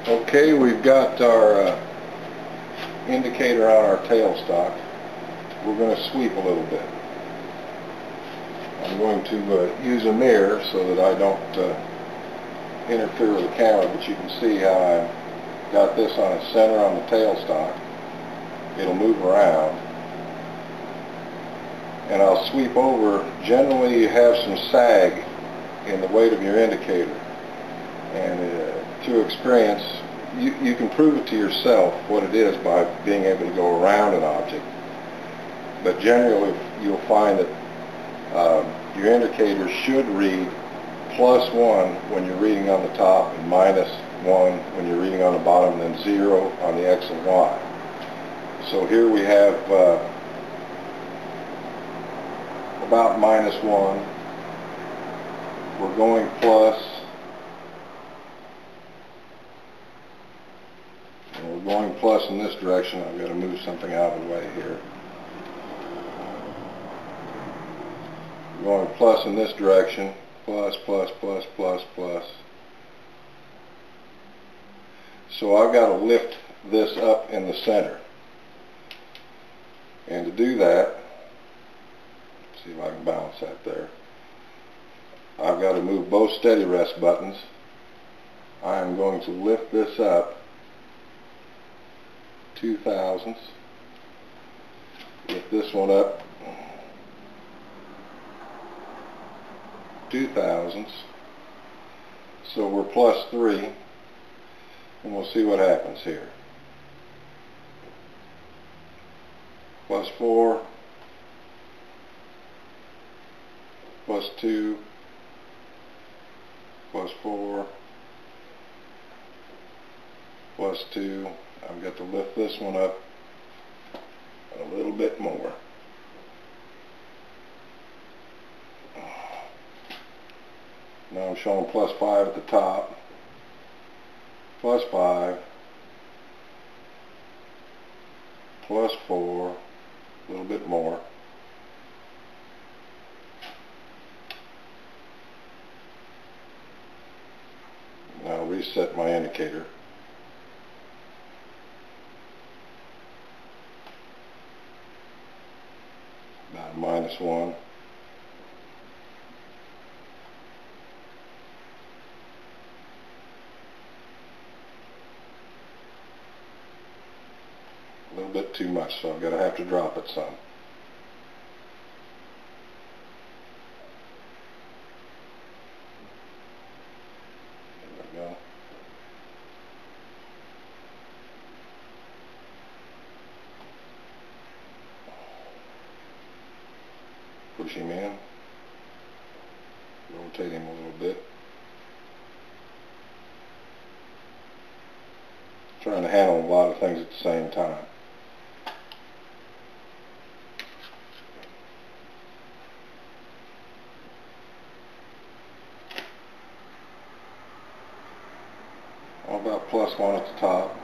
Okay, we've got our indicator on our tailstock. We're going to sweep a little bit. I'm going to use a mirror so that I don't interfere with the camera, but you can see how I've got this on its center on the tailstock. It'll move around. And I'll sweep over. Generally you have some sag in the weight of your indicator. And through experience, you can prove it to yourself what it is by being able to go around an object. But generally you'll find that your indicator should read +1 when you're reading on the top and -1 when you're reading on the bottom, and then 0 on the X and Y. So here we have about -1. We're going plus. And we're going plus in this direction. I've got to move something out of the way here. We're going plus in this direction. Plus, plus, plus, plus, plus. So I've got to lift this up in the center. And to do that, see if I can balance that there. I've got to move both steady rest buttons. I am going to lift this up 2 thousandths. Lift this one up 2 thousandths. So we're +3, and we'll see what happens here. +4, +2, +4, +2. I've got to lift this one up a little bit more. Now I'm showing +5 at the top. +5, +4, a little bit more. Now I'll reset my indicator. About -1. A little bit too much, so I'm going to have to drop it some. There we go. Push him in. Rotate him a little bit. Trying to handle a lot of things at the same time. All about +1 at the top,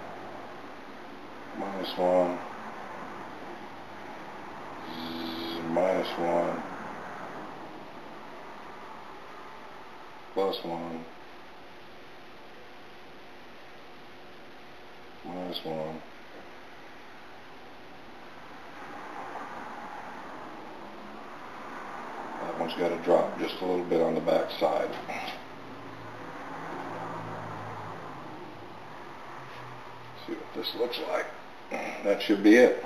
-1, -1, +1, -1. That one's got to drop just a little bit on the back side. See what this looks like. That should be it.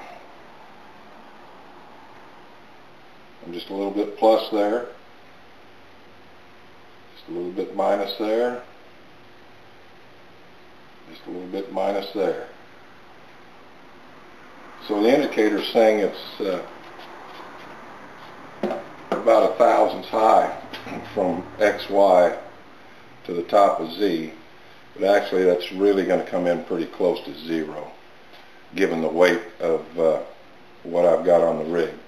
I'm just a little bit plus there. Just a little bit minus there. Just a little bit minus there. So the indicator is saying it's about 1 thousandths high from XY to the top of Z. But actually that's really going to come in pretty close to 0, given the weight of what I've got on the rig.